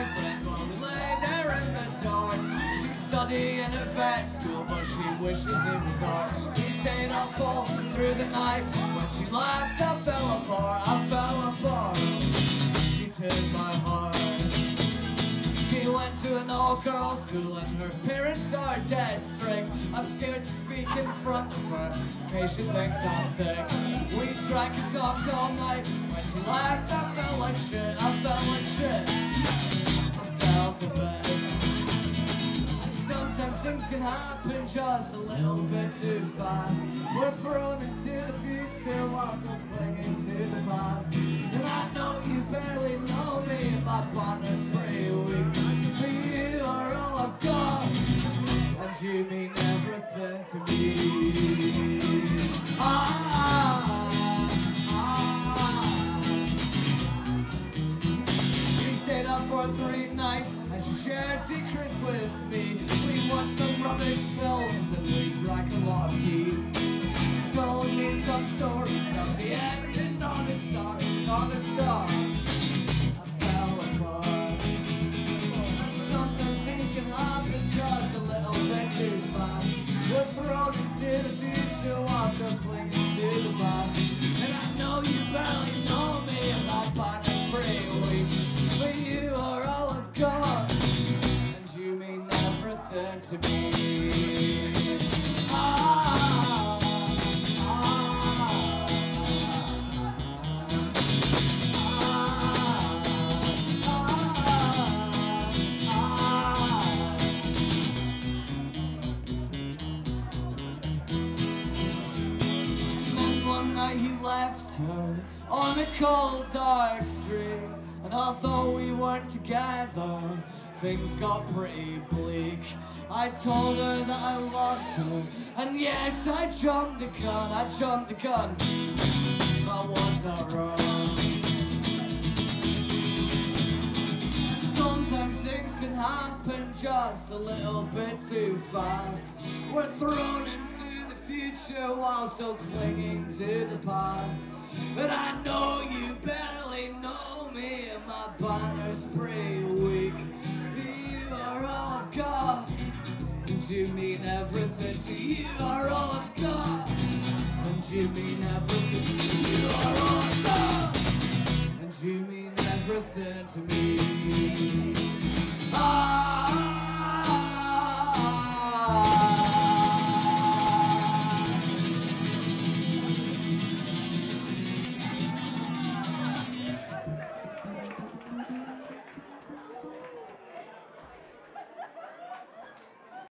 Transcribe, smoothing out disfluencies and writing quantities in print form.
boyfriend while we lay there in the dark. She's studying at vet school, but she wishes it was art. We stayed up all through the night. When she laughed, I fell apart. I fell apart. She took my heart. She went to an all-girls school and her parents are dead strict. I'm scared to speak in front of her in case she thinks I'm thick. We drank and talked all night. When she laughed, I felt like shit. I felt like shit. I fell to bed. Sometimes things can happen just a little bit too fast. We're thrown into the future while still clinging to the past. And I know you barely know me and my partner's pretty weak. But you are all I've got, and you mean everything to me. She stayed up for 3 nights and she shared secrets with me. We watched some rubbish films and we drank a lot of tea. Told me some stories of the end and not a star, not a star. I fell apart. Sometimes things can happen just a little bit too fast. We're thrown into the future while still clinging to the past. And I know you barely know me and my partner's pretty weak. But you are all I've got, and you mean everything to me. One night he left her on a cold dark street, and although we weren't together, things got pretty bleak. I told her that I loved her, and yes, I jumped the gun, I jumped the gun. I was not wrong. Sometimes things can happen just a little bit too fast. We're thrown into the future while still clinging to the past. But I know you barely know me and my partner's pretty weak. You are all I've got, and you mean everything to you. Are all I've got, and you mean everything to you. You are all I've got, and you mean everything to me.